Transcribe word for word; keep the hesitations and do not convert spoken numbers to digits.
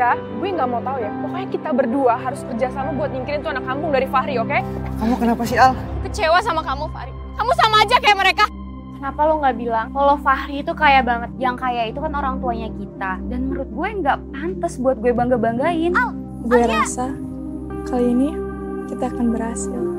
Sha, gue nggak mau tahu ya. Pokoknya kita berdua harus kerjasama buat nyingkirin tuh anak kampung dari Fahri, oke? Okay? Kamu kenapa sih, Al? Kecewa sama kamu, Fahri. Kamu sama aja kayak mereka. Kenapa lo nggak bilang kalau Fahri itu kaya banget? Yang kaya itu kan orang tuanya kita. Dan menurut gue nggak pantas buat gue bangga-banggain. Gue rasa kali ini kita akan berhasil.